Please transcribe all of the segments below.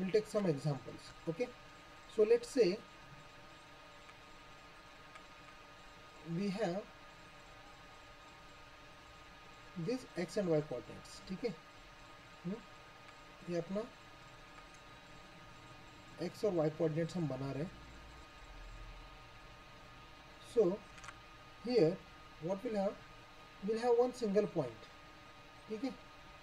we'll take some examples. Okay, so let's say we have this x and y coordinates. ठीक है, ये अपना x और y coordinates हम बना रहे हैं. So here what we'll have one single point. ठीक है,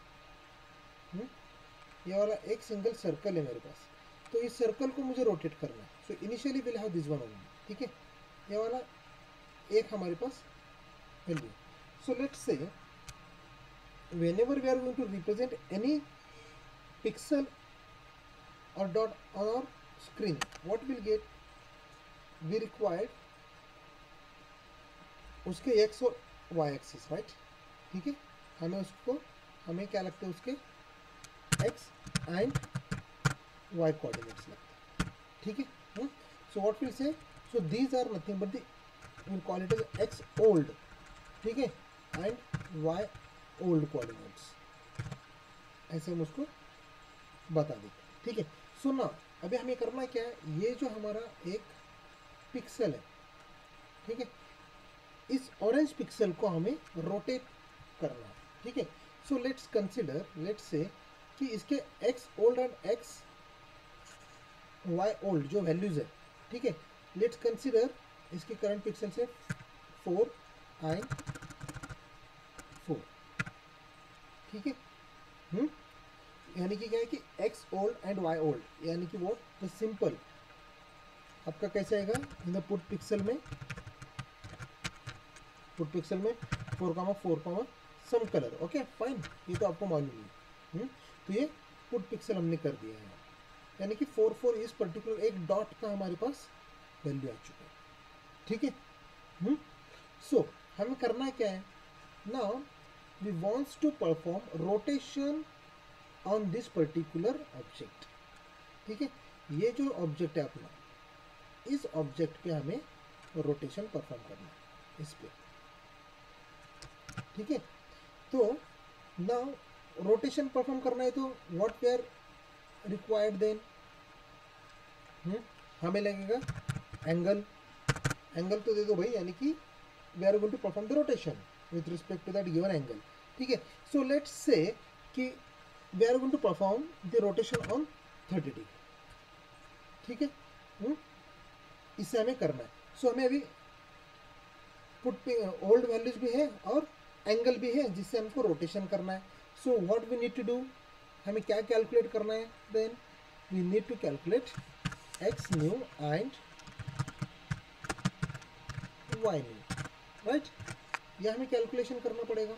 ये वाला एक सिंगल सर्कल है मेरे पास, तो इस सर्कल को मुझे रोटेट करना है. So initially will have this one only. ठीक है, ये वाला एक हमारे पास value. So let's say whenever we are going to represent any pixel or dot on our screen, what we'll get, we required उसके x और y एक्सिस, राइट. ठीक है, हमें क्या लगता है, उसके x एंड y कोऑर्डिनेट्स लगते हैं. ठीक है, so what will say, so these are nothing but will call it as x old. ठीक है, एंड y ओल्ड कोऑर्डिनेट्स, ऐसे हम उसको बता देते. ठीक है, सो ना अभी हमें करना क्या है, ये जो हमारा एक पिक्सल है, ठीक है, इस ऑरेंज पिक्सल को हमें रोटेट करना है. ठीक है, so let's consider, let's say कि इसके x old and x y old जो वैल्यूज है. ठीक है, लेट्स कंसिडर इसके करंट पिक्सल से 4 एंड 4. ठीक है, यानी कि क्या है कि x old and y old, यानी कि वो द सिंपल आपका कैसे आएगा, इन द पुट पिक्सल में 4, सम कलर. ओके फाइन, ये तो आपको मालूम है. तो ये पुट पिक्सल हमने कर दिया है, यानी कि 4 इस पर्टिकुलर एक डॉट का हमारे पास वैल्यू आ चुका है. ठीक है, सो हमें करना क्या है, now we wants to perform rotation on this particular object. ठीक है, ये जो ऑब्जेक्ट है अपना, इस ऑब्जेक्ट पे हमें रोटेशन परफॉर्म करना है, इस पे. ठीक है, तो नाउ रोटेशन परफॉर्म करना है, तो what we are required then, हमें लगेगा एंगल तो दे दो भाई, यानी कि we are going to perform the rotation with respect to that given angle. ठीक है, सो लेट्स से कि we are going to perform the rotation on 30 degree. ठीक है, इससे हमें करना है. सो हमें अभी पुट पे ओल्ड वैल्यूज भी है और एंगल भी है जिससे हमको रोटेशन करना है. So what we need to do, हमें क्या कैलकुलेट करना है, then we need to calculate X new and Y new, right. यह हमें कैलकुलेशन करना पड़ेगा,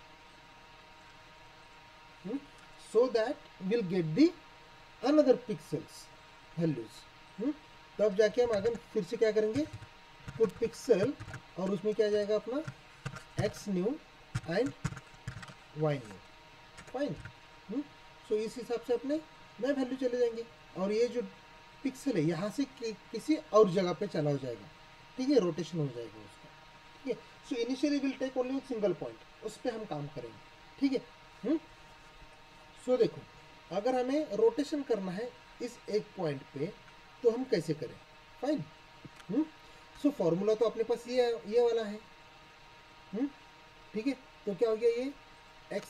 so that will get the another pixels values. तब जाके हम आगे फिर से क्या करेंगे, पुट पिक्सल, और उसमें क्या जाएगा अपना X new and Y new. Fine, so इस हिसाब से अपने नए वैल्यू चले जाएंगे, और ये जो पिक्सल है यहाँ से किसी और जगह पे चला हो जाएगा. ठीक है, रोटेशन हो जाएगा उसका. ठीक है, so initially will take only single point, उस पर हम काम करेंगे. ठीक है, सो देखो, अगर हमें रोटेशन करना है इस एक पॉइंट पे, तो हम कैसे करें. फाइन, सो फॉर्मूला तो अपने पास ये वाला है. ठीक है, तो क्या हो गया, ये एक्स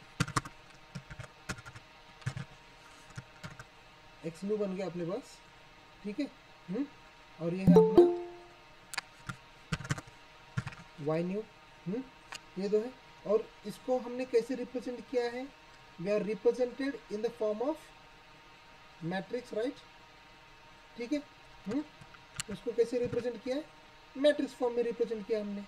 न्यू बन गया अपने पास. ठीक है, और ये है अपना वाई न्यू, ये दो है. और इसको हमने कैसे रिप्रेजेंट किया है, we are represented in the form of matrix, right. ठीक है, इसको कैसे रिप्रेजेंट किया है, मैट्रिक्स फॉर्म में रिप्रेजेंट किया हमने,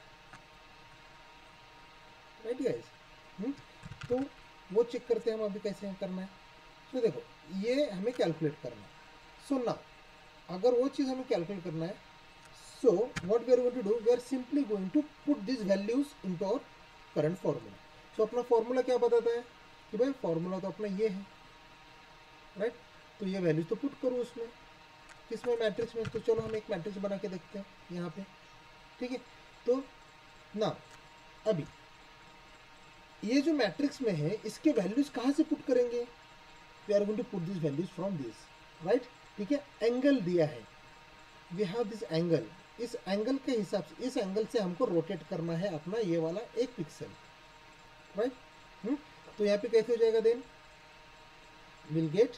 राइट गाइस. तो वो चेक करते हैं हम अभी कैसे करना है. तो देखो, ये हमें कैलकुलेट करना है. सो ना अगर वो चीज़ हमें कैलकुलेट करना है, so what we are going to do, we are simply going to put this values into our current formula. So अपना फार्मूला क्या बताता है कि भाई फार्मूला तो अपना ये है, राइट. तो ये वैल्यूज तो पुट करो उसमें, किसमें, मैट्रिक्स में. तो चलो हम एक मैट्रिक्स बना के देखते हैं यहाँ पे. ठीक है, तो ना अभी ये जो मैट्रिक्स में है, इसके वैल्यूज कहाँ से पुट करेंगे, we are going to put this values from this, right. ठीक है, एंगल दिया है, वी हैव दिस एंगल, इस एंगल के हिसाब से, इस एंगल से हमको रोटेट करना है अपना ये वाला एक पिक्सल, राइट। तो यहाँ पे कैसे हो जाएगा, then will get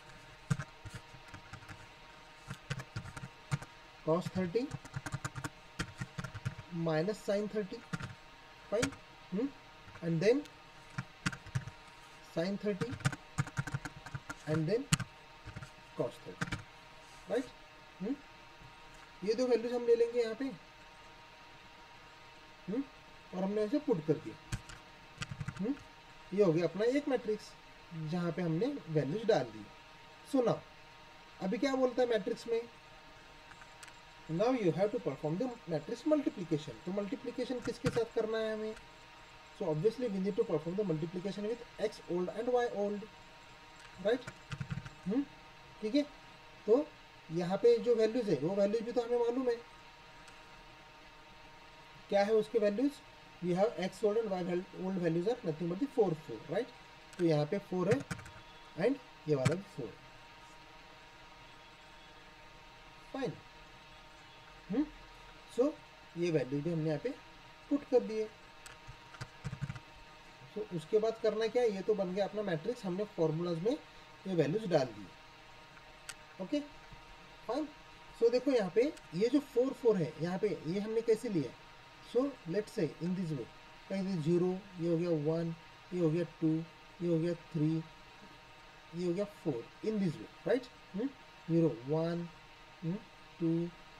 cos 30 minus sin 30, fine, and then sin 30 and then cos 30, right। ये दो वैल्यूज हम ले लेंगे यहाँ पे, और हमने ऐसे पुट कर दिया। ये हो गया अपना एक मैट्रिक्स जहाँ पे हमने वैल्यूज डाल दी। सो नाउ अभी क्या बोलता है मैट्रिक्स में, now you have to perform the matrix multiplication. तो मल्टीप्लीकेशन किसके साथ करना है हमें, so obviously we need to perform the multiplication with X old and Y old, right. ठीक है, तो यहाँ पे जो वैल्यूज है वो वैल्यूज भी तो हमें मालूम है, क्या है उसके values, we have X old and Y old values are nothing but the 4 4, right. तो यहाँ पे 4 है एंड ये वाला भी 4, फाइन। सो ये वैल्यू भी हमने यहाँ पे पुट कर दिए। सो उसके बाद करना क्या है, ये तो बन गया अपना मैट्रिक्स, हमने फॉर्मूलाज में ये वैल्यूज डाल दी, ओके फाइन। सो देखो यहाँ पे ये जो 4 4 है यहाँ पे, ये हमने कैसे लिया, सो लेट्स से इन दिस वे, कहीं 0, ये हो गया 1, ये हो गया 2, ये हो गया 3, ये हो गया 4, इन दिस वे, राइट। 0 1 2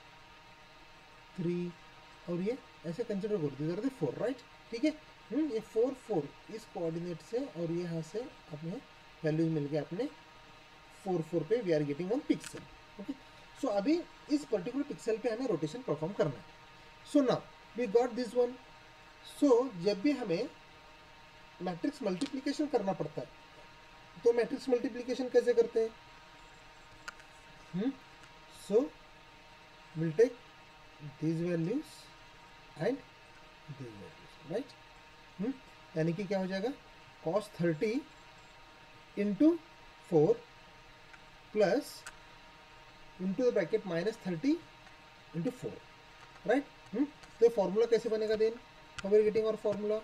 3 और ये ऐसे कंसिडर कर दीजिए, दीज आर द 4, राइट। ठीक है, ये 4 4 इस कोऑर्डिनेट से और ये यहाँ से अपने वैल्यूज मिल गए अपने 4 4 पे, we are getting 1 pixel, okay. So अभी इस पर्टिकुलर पिक्सल पे हमें रोटेशन परफॉर्म करना है। So now we got this one. So जब भी हमें मैट्रिक्स मल्टीप्लिकेशन करना पड़ता है, तो मैट्रिक्स मल्टीप्लिकेशन कैसे करते हैं, so will take these values and these values, right। यानी कि क्या हो जाएगा, cos 30 into 4 plus into the bracket minus 30 into 4, right. तो ये फॉर्मूला कैसे बनेगा, then how are getting our formula,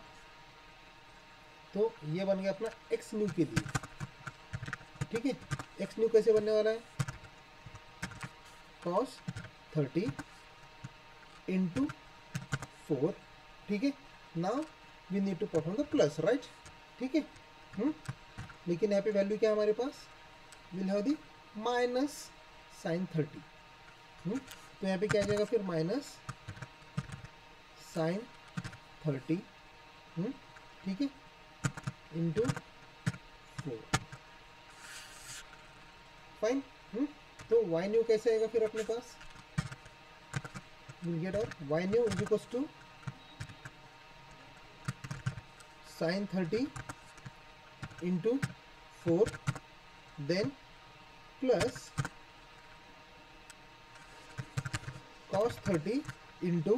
तो ये बन गया अपना एक्स न्यू के लिए, ठीक है। एक्स न्यू कैसे बनने वाला है, cos 30 इंटू 4, ठीक है। Now we need to perform the plus, right. ठीक है, लेकिन यहाँ पे वैल्यू क्या है हमारे पास, will have the minus sine 30, तो यहाँ पे क्या आ जाएगा फिर माइनस साइन 30, ठीक है, इंटू 4, फाइन। तो वाई न्यू कैसे आएगा फिर अपने पास, we'll get our y new is equals to sin 30 into 4 then plus cos 30 into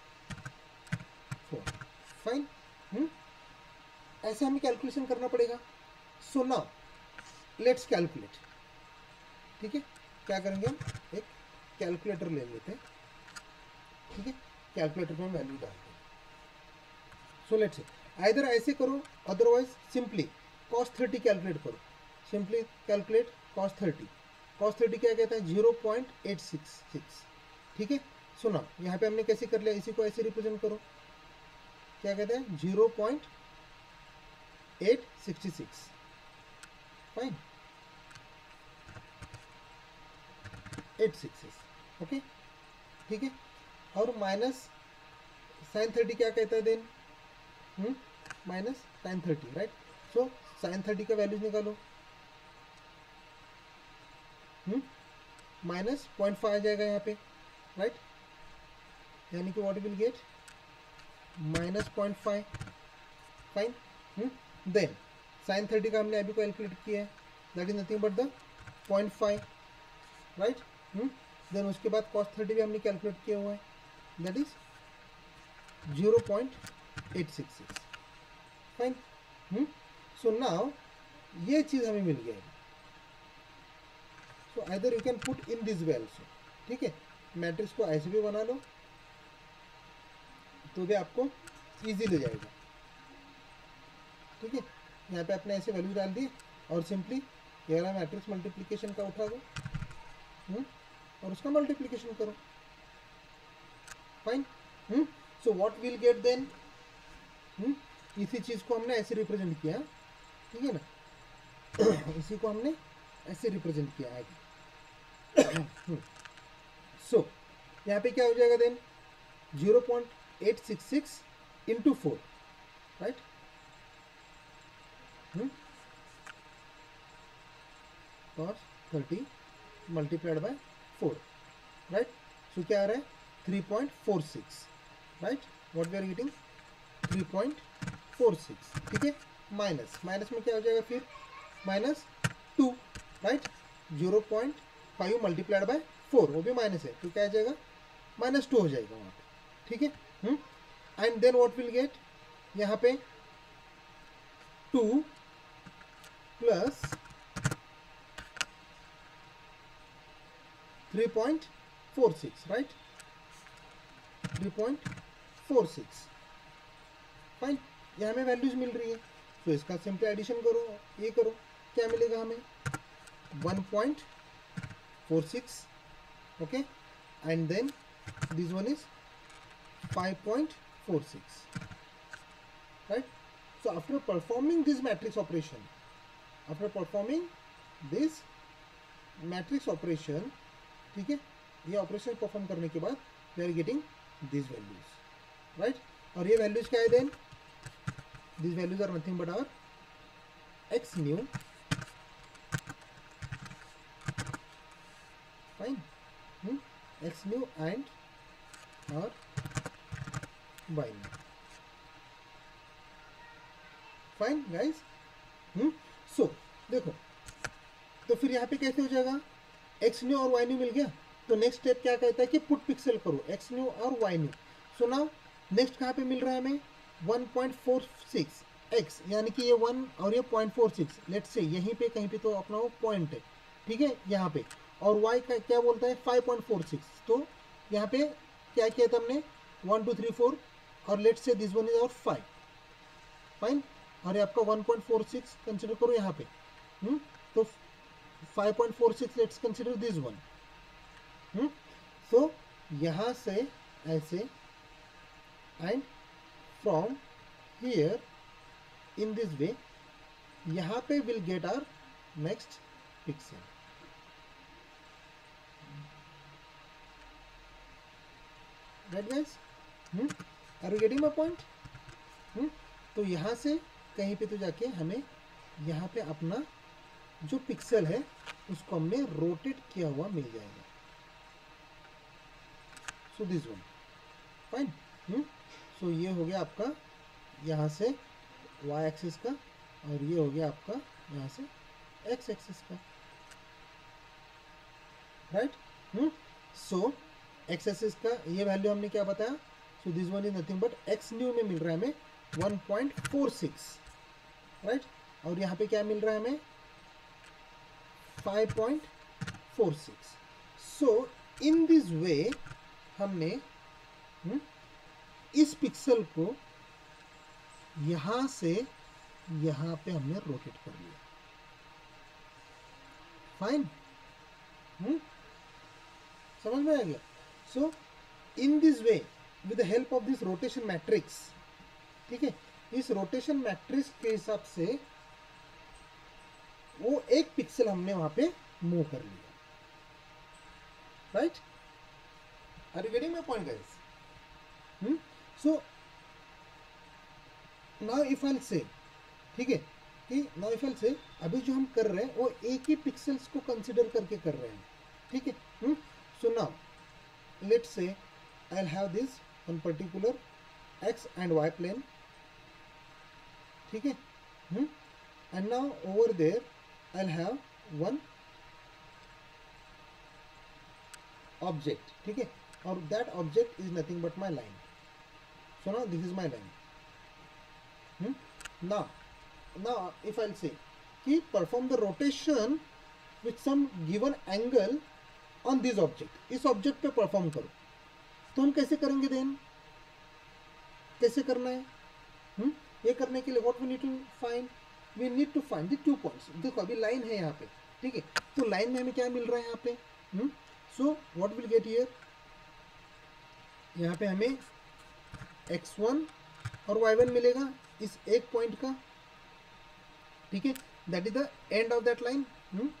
4, fine. ऐसे हमें कैलकुलेशन करना पड़ेगा। सो नाउ लेट्स कैलकुलेट, ठीक है। क्या करेंगे, हम एक कैलकुलेटर ले लेते हैं, ठीक है। कैलकुलेटर में वैल्यू डाल दें। सो लेट्स से आइदर ऐसे करो, अदरवाइज सिंपली cos 30 कैलकुलेट करो, सिंपली कैलकुलेट cos 30। cos 30 क्या कहता है, 0.866, ठीक है। सुना यहाँ पे हमने कैसे कर लिया, इसी को ऐसे रिप्रेजेंट करो, क्या कहते हैं 0.866, फाइन 866, ओके, ठीक है। और माइनस साइन 30 क्या कहता है then, minus sine 30, right. So sine 30 का वैल्यूज निकालो, माइनस 0.5 आ जाएगा यहाँ पे, राइट। यानी कि what will get minus 0.5, fine. Then sine 30 का हमने अभी कैलकुलेट किया है, that is nothing but the 0.5, right. Then उसके बाद cos 30 भी हमने कैलकुलेट किया हुआ है, that is 0.866, fine. So now ये चीज़ हमें मिल गया है, so either you can put in this way also, ठीक है। मैट्रिक्स को ऐसे भी बना लो तो भी आपको ईजी ले जाएगा, ठीक है। यहाँ पे आपने ऐसे वैल्यू डाल दी और सिंपली ये वाला मैट्रिक्स मल्टीप्लिकेशन का उठा दो और उसका मल्टीप्लिकेशन करो, fine. So what will get then, इसी चीज़ को हमने ऐसे रिप्रेजेंट किया, ठीक है ना। इसी को हमने ऐसे रिप्रेजेंट किया आगे। सो यहाँ पे क्या हो जाएगा then, 0.866 into 4, right. cos 30 multiplied by 4, right. So क्या आ रहा है 3.46, right. What we are getting 3.46, ठीक है। माइनस माइनस में क्या हो जाएगा फिर -2, राइट। 0.5 मल्टीप्लाइड बाय 4 वो भी माइनस है तो क्या आ जाएगा -2 हो जाएगा वहाँ पे, ठीक है। And then what will get, यहाँ पे 2 प्लस 3.46, राइट। 3.46, फाइन। यहाँ हमें वैल्यूज मिल रही है तो इसका सिंपली एडिशन करो, ये करो, क्या मिलेगा हमें 1.46, okay. And then this one is 5.46, right. So after performing this matrix operation, ठीक है, ये ऑपरेशन परफॉर्म करने के बाद we are getting this values, right. और ये वैल्यूज क्या है then, this values are nothing but our x new, fine, x new and और y new, fine guys. So देखो तो फिर यहाँ पे कैसे हो जाएगा, एक्स न्यू और वाई न्यू मिल गया तो नेक्स्ट स्टेप क्या कहता है कि पुट पिक्सल करो एक्स न्यू और y new. So now next कहाँ पे मिल रहा है हमें 1.46 एक्स, यानी कि ये 1 और ये 0.46, लेट्स से यहीं पे कहीं पे तो अपना वो पॉइंट है, ठीक है, यहाँ पे। और वाई का क्या बोलता है 5.46, तो यहाँ पे क्या किया था हमने 1 2 3 4 और let's say this one is और 5, फाइन। और ये आपका 1.46 कंसिडर करो यहाँ पे, तो 5.46 let's consider this one. So यहाँ से ऐसे and from here in this way, यहाँ पे will get our next pixel, right guys. Are you getting my point. तो यहाँ से कहीं पे तो जाके हमें यहाँ पे अपना जो पिक्सल है उसको हमने रोटेट किया हुआ मिल जाएगा, so this one, fine. So ये हो गया आपका यहाँ से y एक्सिस का और ये हो गया आपका यहाँ से x एक्सिस का, राइट। सो x एक्सिस का ये वैल्यू हमने क्या बताया, so this one is nothing but x new में मिल रहा है हमें 1.46, राइट। और यहाँ पे क्या मिल रहा है हमें 5.46। सो इन दिस वे हमने इस पिक्सल को यहाँ से यहाँ पे हमने रोटेट कर लिया, फाइन। समझ में आ गया। So in this way with the help of this rotation matrix, ठीक है, इस रोटेशन मैट्रिक्स के हिसाब से वो एक पिक्सल हमने वहां पे मूव कर लिया, right. Are you getting my point guys. So now if I say, ठीक है, कि नाउ इफ आई से अभी जो हम कर रहे हैं वो एक ही पिक्सल्स को कंसिडर करके कर रहे हैं, ठीक है। So now let's say I will have this one particular x and y plane, ठीक है। And now over there I will have one object, ठीक है, और that object is nothing but my line. So now this is my line. now if I'll say कि perform the rotation with some given angle on this object, इस object पे perform करो। तो हम कैसे करेंगे देन, कैसे करना है? ये करने के लिए what we need to find, we need to find the 2 points. देखो अभी लाइन है यहाँ पे, ठीक है, तो लाइन में हमें क्या मिल रहा है यहाँ पे? So what will get here, यहाँ पे हमें x1 और y1 मिलेगा इस एक पॉइंट का, ठीक है, that is the end of that line.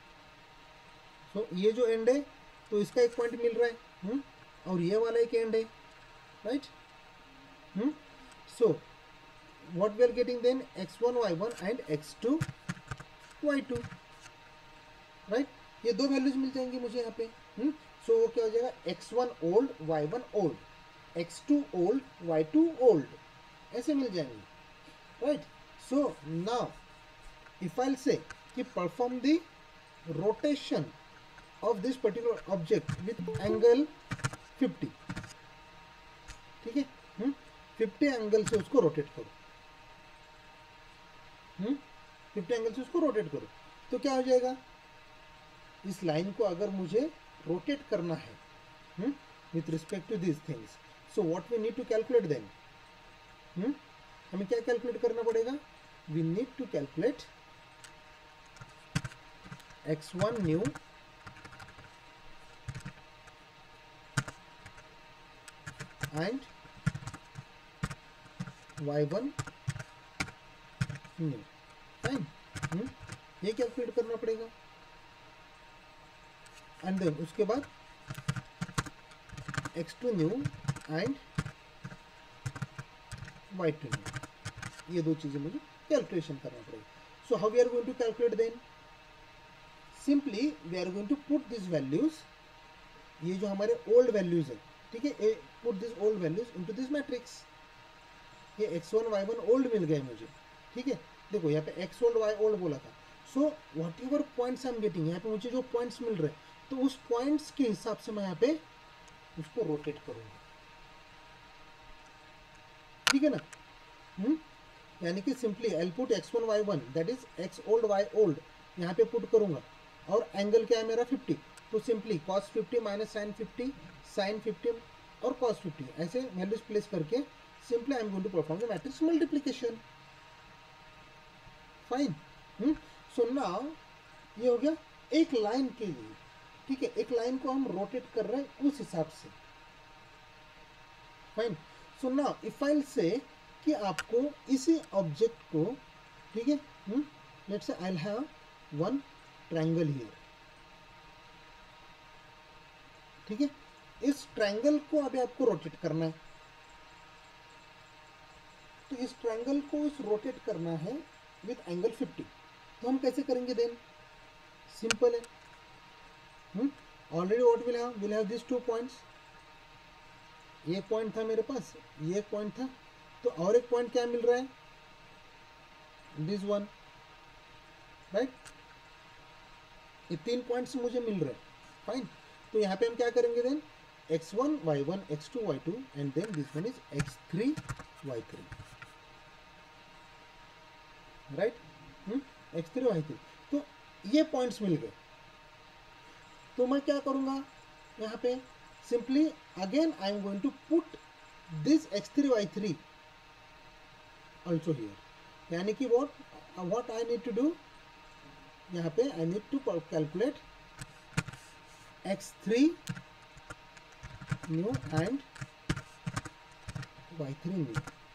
So ये जो एंड है तो इसका एक पॉइंट मिल रहा है, और ये वाला एक एंड है, right? So what we are getting then, x1 y1 and x2 y2, right? ये दो वैल्यूज मिल जाएंगी मुझे यहाँ पे। सो वो क्या हो जाएगा, x1 old y1 old, x2 old y2 old, ऐसे मिल जाएंगे, right? So now if I say कि perform the rotation of this particular object with angle 50, ठीक है, 50 एंगल से उसको रोटेट करो, 50 एंगल से उसको रोटेट करो, तो क्या हो जाएगा, इस लाइन को अगर मुझे रोटेट करना है with respect to this things, so what we need to calculate then, हमें क्या कैलकुलेट करना पड़ेगा, we need to calculate x1 new and y1 new, fine, ये कैलकुलेट करना पड़ेगा। एंड देन उसके बाद x2 new and y2 new, ये दो चीजें मुझे कैलकुलेशन करना पड़ेगा। So how we are going to calculate then, simply we are going to put this values, ये जो हमारे ओल्ड वैल्यूज है, ठीक है, put this old values into this matrix. ये x1 y1 ओल्ड मिल गए मुझे, ठीक है, देखो यहाँ पे x ओल्ड y ओल्ड बोला था। So whatever points I am getting, यहाँ पे मुझे जो पॉइंट्स मिल रहे हैं तो उस पॉइंट्स के हिसाब से मैं यहाँ पे उसको रोटेट करूंगा, ठीक है ना? यानी कि simply I put x1 y1 that is x old y old यहाँ पे पुट करूंगा, और एंगल क्या है मेरा 50, तो simply cos 50 minus sine 50, sine 50 और cos 50, ऐसे वैल्यूज प्लेस करके simply I am going to perform the matrix multiplication, fine. So now ये हो गया एक लाइन के लिए, ठीक है, एक लाइन को हम रोटेट कर रहे हैं उस हिसाब से, fine. So now if I say कि आपको इसी ऑब्जेक्ट को, ठीक है, let's say I have one triangle here, ठीक है, इस ट्रायंगल को अभी आपको रोटेट करना है, तो इस ट्रायंगल को इस रोटेट करना है विथ एंगल 50, तो हम कैसे करेंगे देन, सिंपल है, already what will have this 2 points, ये पॉइंट था मेरे पास, ये पॉइंट था, तो और एक पॉइंट क्या मिल रहा है, दिस वन, राइट? ये 3 पॉइंट्स मुझे मिल रहे हैं, फाइन। तो यहाँ पे हम क्या करेंगे then, x1 y1 x2 y2 and then this one is x3 y3, right? x3 y3, तो ये पॉइंट्स मिल गए, तो मैं क्या करूंगा यहाँ पे, simply again I am going to put this x3 y3 also here, यानी कि what I need to do, यहाँ पे I need to calculate x3 new and y3 new,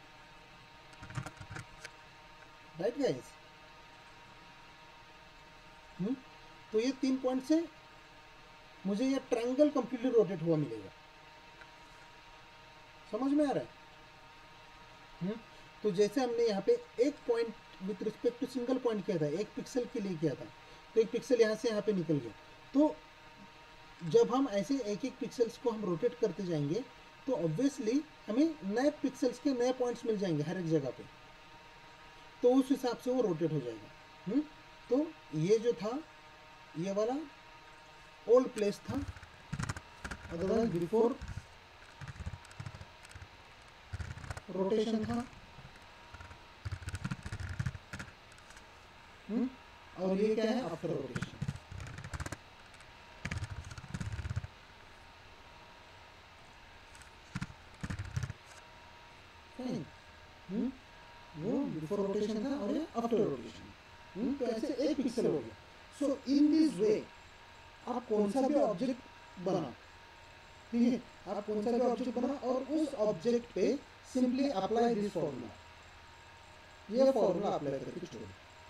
right guys? तो ये 3 पॉइंट से मुझे ये ट्रायंगल कंप्लीटली रोटेट हुआ मिलेगा, समझ में आ रहा है? तो जैसे हमने यहाँ पे एक point with respect to single point किया था, एक पिक्सल के लिए किया था, तो एक पिक्सल यहाँ से यहाँ पे निकल गया, तो जब हम ऐसे एक एक पिक्सल्स को हम रोटेट करते जाएंगे तो ऑब्वियसली हमें नए पिक्सल्स के नए पॉइंट्स मिल जाएंगे हर एक जगह पे, तो उस हिसाब से वो रोटेट हो जाएगा। तो ये जो था ये वाला ओल्ड प्लेस था, अदरवाइज बिफोर रोटेशन था, और ये क्या है आफ्टर रोटेशन, रोटेशन था और ये आफ्टर रोटेशन। तो ऐसे एक पिक्सल हो गया। सो इन दिस वे आप कौन सा भी ऑब्जेक्ट बना, ठीक है, आप कौन सा भी ऑब्जेक्ट बना और उस ऑब्जेक्ट पे सिंपली अप्लाई दिस फॉर्मूला, ये फॉर्मूला अप्लाई करके छोड़,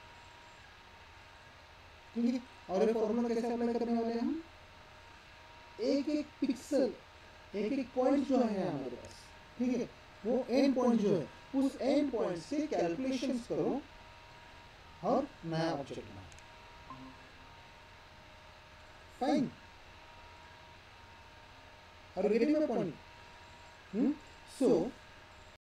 ठीक है। और ये फॉर्मूला कैसे अप्लाई करने वाले हैं हम, एक एक पिक्सल, एक एक पॉइंट जो है हमारे पास, ठीक है, वो एंड पॉइंट जो है, उस एंड पॉइंट से कैलकुलेशंस करो और नया ऑब्जेक्ट बनाओ। Fine, are you getting my point? So